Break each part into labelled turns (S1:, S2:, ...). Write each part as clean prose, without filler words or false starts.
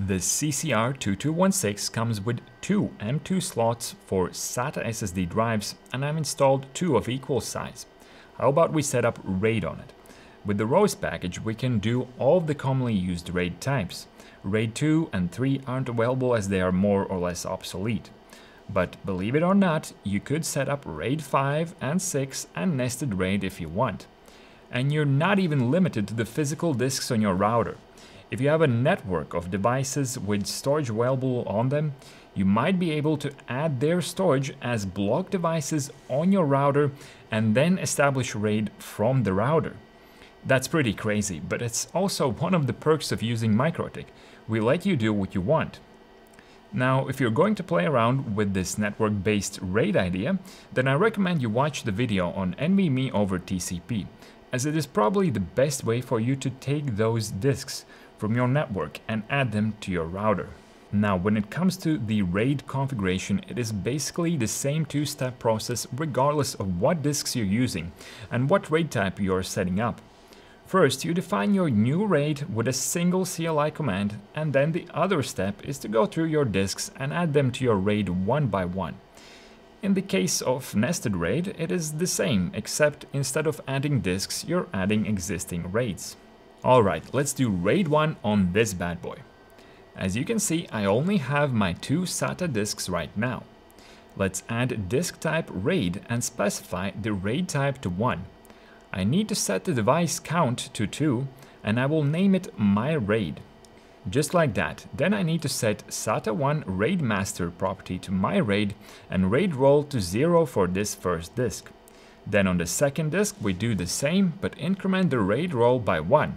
S1: The CCR2216 comes with two M2 slots for SATA SSD drives, and I've installed two of equal size. How about we set up RAID on it? With the ROS package, we can do all of the commonly used RAID types. RAID 2 and 3 aren't available as they are more or less obsolete. But believe it or not, you could set up RAID 5 and 6 and nested RAID if you want. And you're not even limited to the physical disks on your router. If you have a network of devices with storage available on them, you might be able to add their storage as block devices on your router and then establish RAID from the router. That's pretty crazy, but it's also one of the perks of using MikroTik. We let you do what you want. Now, if you're going to play around with this network-based RAID idea, then I recommend you watch the video on NVMe over TCP, as it is probably the best way for you to take those disks from your network and add them to your router. Now, when it comes to the RAID configuration, it is basically the same two-step process regardless of what disks you're using and what RAID type you're setting up. First, you define your new RAID with a single CLI command, and then the other step is to go through your disks and add them to your RAID one by one. In the case of nested RAID, it is the same, except instead of adding disks, you're adding existing RAIDs. Alright, let's do RAID 1 on this bad boy. As you can see, I only have my two SATA disks right now. Let's add disk type RAID and specify the RAID type to 1. I need to set the device count to 2, and I will name it my RAID. Just like that. Then I need to set SATA1 RAID master property to my RAID and RAID role to 0 for this first disk. Then on the second disk we do the same, but increment the RAID role by 1.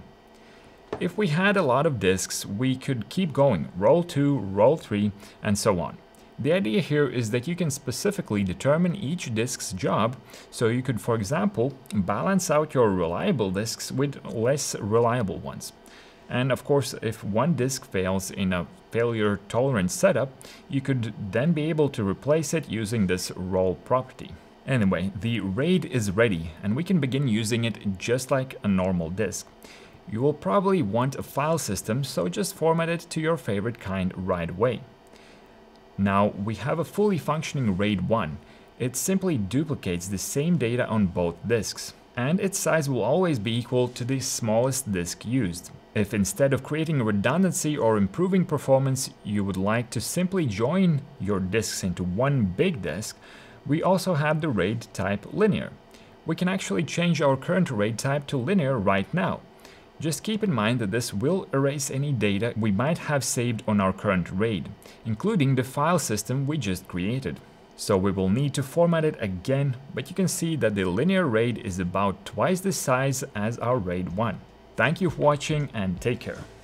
S1: If we had a lot of disks, we could keep going, role 2, role 3, and so on. The idea here is that you can specifically determine each disk's job, so you could, for example, balance out your reliable disks with less reliable ones. And of course, if one disk fails in a failure-tolerant setup, you could then be able to replace it using this role property. Anyway, the RAID is ready, and we can begin using it just like a normal disk. You will probably want a file system, so just format it to your favorite kind right away. Now we have a fully functioning RAID 1. It simply duplicates the same data on both disks, and its size will always be equal to the smallest disk used. If instead of creating redundancy or improving performance, you would like to simply join your disks into one big disk, we also have the RAID type linear. We can actually change our current RAID type to linear right now. Just keep in mind that this will erase any data we might have saved on our current RAID, including the file system we just created. So we will need to format it again, but you can see that the linear RAID is about twice the size as our RAID 1. Thank you for watching and take care.